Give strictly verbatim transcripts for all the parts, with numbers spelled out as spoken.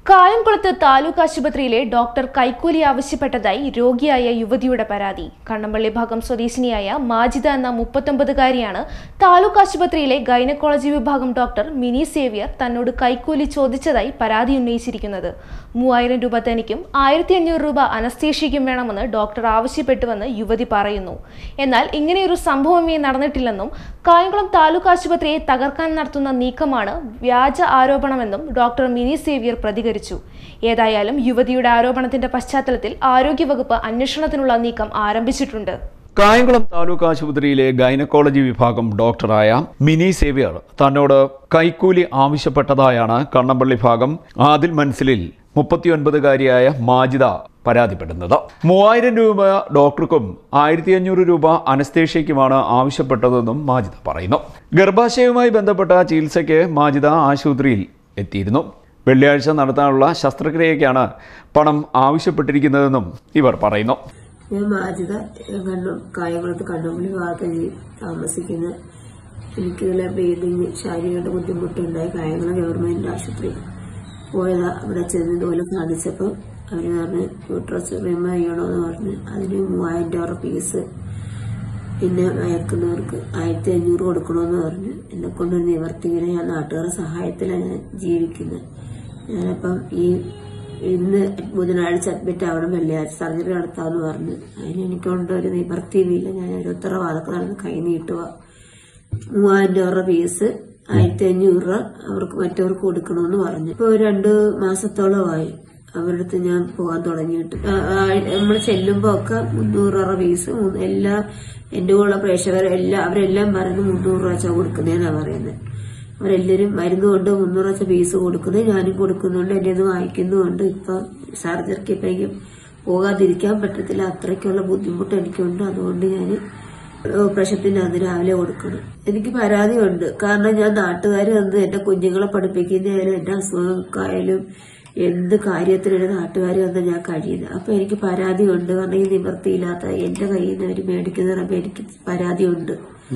കായംകുളത്ത് താലൂക്ക് ആശുപത്രിയിലെ ഡോക്ടർ കൈക്കൂലി ആവശ്യപ്പെട്ടതായി രോഗിയായ യുവതിയുടെ പരാതി. കണ്ണമ്പള്ളി ഭാഗം സ്വദേശിനിയായ മാജിദ എന്ന മുപ്പത്തൊമ്പതുകാരിയാണ് താലൂക്ക് ആശുപത്രിയിലെ ഗൈനക്കോളജി വിഭാഗം ഡോക്ടർ മിനി സേവ്യർ തന്നോട് കൈക്കൂലി ചോദിച്ചതായി പരാതി ഉന്നയിച്ചിരിക്കുന്നത്. മൂവായിരം രൂപ തനിക്കും ആയിരത്തി അഞ്ഞൂറ് രൂപ അനസ്തേഷ്യയ്ക്കും വേണമെന്ന് ഡോക്ടർ ആവശ്യപ്പെട്ടുവെന്ന് യുവതി പറയുന്നു. എന്നാൽ ഇങ്ങനെയൊരു സംഭവമേ നടന്നിട്ടില്ലെന്നും കായംകുളം താലൂക്ക് ആശുപത്രിയെ തകർക്കാൻ നടത്തുന്ന നീക്കമാണ് വ്യാജ ആരോപണമെന്നും ഡോക്ടർ മിനി സേവ്യർ പ്രതികരിച്ചു. ഏതായാലും യുവതിയുടെ ആരോപണത്തിന്റെ പശ്ചാത്തലത്തിൽ ആരോഗ്യവകുപ്പ് അന്വേഷണത്തിനുള്ള നീക്കം ആരംഭിച്ചിട്ടുണ്ട്. കായംകുളം താലൂക്ക് ആശുപത്രിയിലെ ഗൈനക്കോളജി വിഭാഗം ഡോക്ടറായ മിനി സേവ്യർ തന്നോട് കൈക്കൂലി ആവശ്യപ്പെട്ടതായാണ് കണ്ണമ്പള്ളി ഭാഗം ആദിൽ മൻസിലിൽ മുപ്പത്തിയൊൻപതുകാരിയായ മാജിദ പരാതിപ്പെടുന്നത്. മൂവായിരം രൂപ ഡോക്ടർക്കും ആയിരത്തി അഞ്ഞൂറ് രൂപ അനസ്തേഷ്യയ്ക്കുമാണ് ആവശ്യപ്പെട്ടതെന്നും മാജിദ പറയുന്നു. ഗർഭാശയവുമായി ബന്ധപ്പെട്ട ചികിത്സയ്ക്ക് മാജിദ ആശുപത്രിയിൽ എത്തിയിരുന്നു. വെള്ളിയാഴ്ച നടത്താനുള്ള ശസ്ത്രക്രിയയ്ക്കാണ് പണം ആവശ്യപ്പെട്ടിരിക്കുന്നതെന്നും ഇവർ പറയുന്നു. ഞാൻ മാജിദ കണ്ണു കായംകുളത്ത് കണ്ണമ്പള്ളി ഭാഗത്ത് താമസിക്കുന്ന എനിക്കുള്ള ബ്ലീഡിങ് ശാരീരിക ബുദ്ധിമുട്ടുണ്ടായി കായംകുളം ഗവൺമെന്റ് ആശുപത്രി പോയതാ. അവിടെ ചെന്ന് ഇതുപോലെ കാണിച്ചപ്പോൾ അവർ പറഞ്ഞ് യൂട്രസ് റിമൂവ് ചെയ്യണമെന്ന് പറഞ്ഞ് അതിന് മൂവായിരം രൂപ ഫീസ്, പിന്നെ മയക്കുന്നവർക്ക് ആയിരത്തി അഞ്ഞൂറ് കൊടുക്കണമെന്ന് പറഞ്ഞ് എന്നെ കൊണ്ടൊരു നിവർത്തിങ്ങനെ ഞാൻ നാട്ടുകാരുടെ സഹായത്തിലാണ് ഞാൻ ജീവിക്കുന്നത്. ഞാനപ്പം ഈ ഇന്ന് ബുധനാഴ്ച അഡ്മിറ്റ് ആവണം, വെള്ളിയാഴ്ച സർജറി നടത്താമെന്ന് പറഞ്ഞു. അതിന് എനിക്കൊണ്ട് ഒരു നിവർത്തിയുമില്ല. ഞാൻ ഒരു ഉത്തരവാദമൊക്കെ നടന്ന് കൈ നീട്ടുക. മൂവായിരം രൂപ ഫീസ്, ആയിരത്തി അഞ്ഞൂറ് രൂപ അവർക്ക് മറ്റവർക്ക് കൊടുക്കണമെന്ന് പറഞ്ഞു. ഇപ്പൊ രണ്ടു മാസത്തോളമായി അവരുടെ അടുത്ത് ഞാൻ പോകാൻ തുടങ്ങിയിട്ട്. നമ്മൾ ചെല്ലുമ്പോ ഒക്കെ മുന്നൂറ് രൂപ ഫീസ്, എല്ലാ എന്റെ കൂടെ പ്രേക്ഷകരെല്ലാം അവരെല്ലാം പറയുന്നത് മുന്നൂറ് രൂപ വെച്ചാൽ കൊടുക്കുന്നതെന്നാണ് പറയുന്നത്. അവരെല്ലാരും മരുന്നുകൊണ്ട് മുന്നൂറ് വെച്ച ഫീസ് കൊടുക്കുന്നത്, ഞാനും കൊടുക്കുന്നുണ്ട്, എന്റെ ഇത് വാങ്ങിക്കുന്നുണ്ട്. ഇപ്പൊ സർജറിക്ക് ഇപ്പൊ എനിക്ക് പോകാതിരിക്കാൻ പറ്റത്തില്ല, അത്രയ്ക്കുള്ള ബുദ്ധിമുട്ട് എനിക്കുണ്ട്. അതുകൊണ്ട് ഞാൻ ഓപ്പറേഷത്തിന് അത് രാവിലെ കൊടുക്കണം. എനിക്ക് പരാതിയുണ്ട്. കാരണം ഞാൻ നാട്ടുകാർ വന്ന് എന്റെ കുഞ്ഞുങ്ങളെ പഠിപ്പിക്കുന്നതിനും എന്റെ അസുഖക്കായാലും എന്ത് കാര്യത്തിനും എന്റെ നാട്ടുകാർ വന്ന് ഞാൻ കഴിയുന്നത്. അപ്പൊ എനിക്ക് പരാതിയുണ്ട്. കാരണം ഈ നിവൃത്തിയില്ലാത്ത എന്റെ കയ്യിൽ നിന്ന് അവര് മേടിക്കുന്നതിനപ്പോ എനിക്ക് പരാതിയുണ്ട്.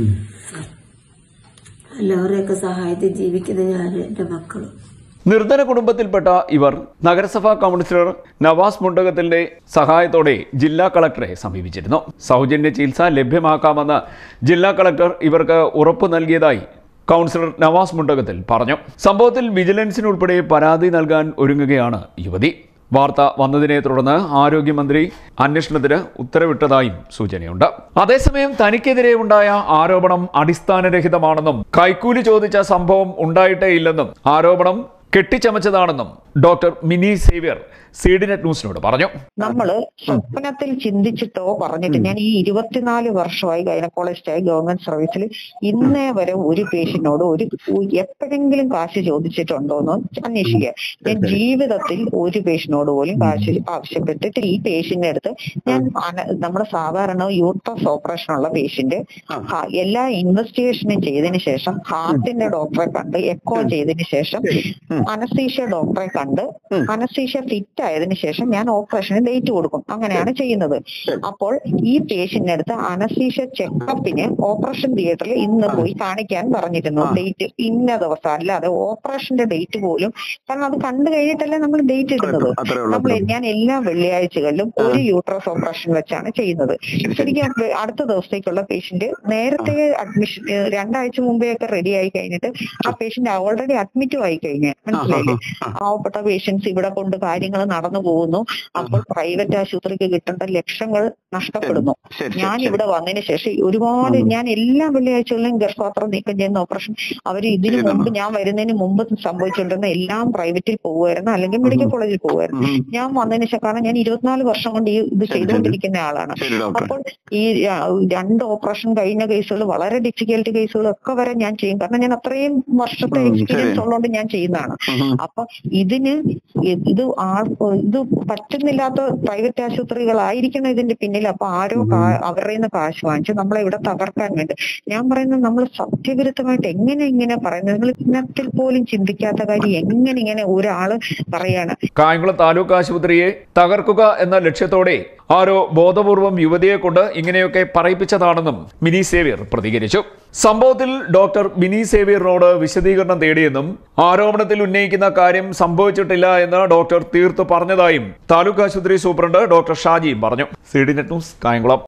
എല്ലാവരെയൊക്കെ സഹായത്തിൽ ജീവിക്കുന്ന ഞാനും എന്റെ മക്കളും. നിർധന കുടുംബത്തിൽപ്പെട്ട ഇവർ നഗരസഭാ കൗൺസിലർ നവാസ് മുണ്ടകത്തിന്റെ സഹായത്തോടെ ജില്ലാ കളക്ടറെ സമീപിച്ചിരുന്നു. സൗജന്യ ചികിത്സ ലഭ്യമാക്കാമെന്ന് ജില്ലാ കളക്ടർ ഇവർക്ക് ഉറപ്പു നൽകിയതായി കൗൺസിലർ നവാസ് മുണ്ടകത്തിൽ പറഞ്ഞു. സംഭവത്തിൽ വിജിലൻസിനുൾപ്പെടെ പരാതി നൽകാൻ ഒരുങ്ങുകയാണ് യുവതി. വാർത്ത വന്നതിനെ തുടർന്ന് ആരോഗ്യമന്ത്രി അന്വേഷണത്തിന് ഉത്തരവിട്ടതായും സൂചനയുണ്ട്. അതേസമയം തനിക്കെതിരെ ഉണ്ടായ ആരോപണം അടിസ്ഥാനരഹിതമാണെന്നും കൈക്കൂലി ചോദിച്ച സംഭവം ഉണ്ടായിട്ടേ ഇല്ലെന്നും ആരോപണം കെട്ടിച്ചമച്ചതാണെന്നും ഡോക്ടർ മിനി സേവ്യർ സീഡിനെറ്റ് ന്യൂസിനോട് പറഞ്ഞു. നമ്മള് സ്വപ്നത്തിൽ ചിന്തിച്ചിട്ടോ പറഞ്ഞിട്ട് ഞാൻ ഈ ഇരുപത്തിനാല് വർഷമായി ഗൈനക്കോളജിസ്റ്റായി ഗവൺമെന്റ് സർവീസിൽ ഇന്നേ വരെ ഒരു പേഷ്യന്റിനോട് ഒരു എപ്പോഴെങ്കിലും കാശ് ചോദിച്ചിട്ടുണ്ടോ എന്ന് അന്വേഷിക്കുക. ഞാൻ ജീവിതത്തിൽ ഒരു പേഷ്യന്റിനോട് പോലും കാശ് ആവശ്യപ്പെട്ടിട്ട് ഈ പേഷ്യന്റിന്റെ അടുത്ത് ഞാൻ നമ്മുടെ സാധാരണ യൂട്രസ് ഓപ്പറേഷൻ ഉള്ള പേഷ്യന്റ് എല്ലാ ഇൻവെസ്റ്റിഗേഷനും ചെയ്തതിനു ശേഷം ഹാർട്ടിന്റെ ഡോക്ടറെ കണ്ട് എക്കോ ചെയ്തതിനു ശേഷം അനസ്തീഷ്യ ഡോക്ടറെ കണ്ട് അനസ്തീഷ്യ ഫിറ്റ് ആയതിനു ശേഷം ഞാൻ ഓപ്പറേഷന് ഡേറ്റ് കൊടുക്കും. അങ്ങനെയാണ് ചെയ്യുന്നത്. അപ്പോൾ ഈ പേഷ്യന്റിന്റെ അടുത്ത് അനസ്തീഷ്യ ചെക്കപ്പിന് ഓപ്പറേഷൻ തിയേറ്ററിൽ ഇന്ന് പോയി കാണിക്കാൻ പറഞ്ഞിരുന്നു. ഡേറ്റ് ഇന്ന ദിവസം, അല്ലാതെ ഓപ്പറേഷന്റെ ഡേറ്റ് പോലും, കാരണം അത് കണ്ടു കഴിഞ്ഞിട്ടല്ലേ നമ്മൾ ഡേറ്റ് ഇടുന്നത്. നമ്മൾ ഞാൻ എല്ലാ വെള്ളിയാഴ്ചകളിലും ഒരു യൂട്രസ് ഓപ്പറേഷൻ വെച്ചാണ് ചെയ്യുന്നത്. ശരിക്കും അടുത്ത ദിവസത്തേക്കുള്ള പേഷ്യന്റ് നേരത്തെ അഡ്മിഷൻ രണ്ടാഴ്ച മുമ്പേ ഒക്കെ റെഡി ആയി കഴിഞ്ഞിട്ട് ആ പേഷ്യന്റ് ഓൾറെഡി അഡ്മിറ്റും ആയി കഴിഞ്ഞ് മനസ്സിലായില്ലേ. പാവപ്പെട്ട പേഷ്യൻസ് ഇവിടെ കൊണ്ട് കാര്യങ്ങൾ നടന്നു പോകുന്നു. അപ്പോൾ പ്രൈവറ്റ് ആശുപത്രിക്ക് കിട്ടേണ്ട ലക്ഷങ്ങൾ നഷ്ടപ്പെടുന്നു. ഞാൻ ഇവിടെ വന്നതിന് ശേഷം ഒരുപാട് ഞാൻ എല്ലാ വെള്ളിയാഴ്ചകളിലും ഗർഭപാത്രം നീക്കം ചെയ്യുന്ന ഓപ്പറേഷൻ അവര് ഇതിനു മുമ്പ് ഞാൻ വരുന്നതിന് മുമ്പ് സംഭവിച്ചുകൊണ്ടിരുന്ന എല്ലാം പ്രൈവറ്റിൽ പോകുമായിരുന്നു, അല്ലെങ്കിൽ മെഡിക്കൽ കോളേജിൽ പോകുമായിരുന്നു. ഞാൻ വന്നതിന് ശേഷം, കാരണം ഞാൻ ഇരുപത്തിനാല് വർഷം കൊണ്ട് ഈ ഇത് ചെയ്തുകൊണ്ടിരിക്കുന്ന ആളാണ്. അപ്പോൾ ഈ രണ്ട് ഓപ്പറേഷൻ കഴിഞ്ഞ കേസുകൾ, വളരെ ഡിഫിക്കൽട്ട് കേസുകൾ ഒക്കെ വരെ ഞാൻ ചെയ്യും. കാരണം ഞാൻ അത്രയും വർഷത്തെ എക്സ്പീരിയൻസ് ഉള്ളതുകൊണ്ട് ഞാൻ ചെയ്യുന്നതാണ്. അപ്പൊ ഇതിന് ഇത് ആൾ ഇത് പറ്റുന്നില്ലാത്ത പ്രൈവറ്റ് ആശുപത്രികളായിരിക്കണം ഇതിന്റെ പിന്നിൽ. അപ്പൊ ആരോ അവരുടെ നിന്ന് കാശ് വാങ്ങിച്ച് നമ്മളെ ഇവിടെ തകർക്കാൻ വേണ്ടി. ഞാൻ പറയുന്നത് നമ്മൾ സത്യവിരുദ്ധമായിട്ട് എങ്ങനെ ഇങ്ങനെ പറയുന്നത്, നിങ്ങൾ ഇന്നത്തിൽ പോലും ചിന്തിക്കാത്ത കാര്യം എങ്ങനെ ഇങ്ങനെ ഒരാള് പറയാണ്. കായംകുളം താലൂക്ക് ആശുപത്രിയെ തകർക്കുക എന്ന ലക്ഷ്യത്തോടെ ആരോ ബോധപൂർവം യുവതിയെ കൊണ്ട് ഇങ്ങനെയൊക്കെ പറയിപ്പിച്ചതാണെന്നും മിനി സേവ്യർ പ്രതികരിച്ചു. സംഭവത്തിൽ ഡോക്ടർ ബിനി സേവ്യറിനോട് വിശദീകരണം തേടിയെന്നും ആരോപണത്തിൽ ഉന്നയിക്കുന്ന കാര്യം സംഭവിച്ചിട്ടില്ല എന്ന് ഡോക്ടർ തീർത്തു പറഞ്ഞതായും താലൂക്ക് ആശുപത്രി സൂപ്രണ്ട് ഡോക്ടർ ഷാജിയും പറഞ്ഞു. C D net news, Kayamkulam.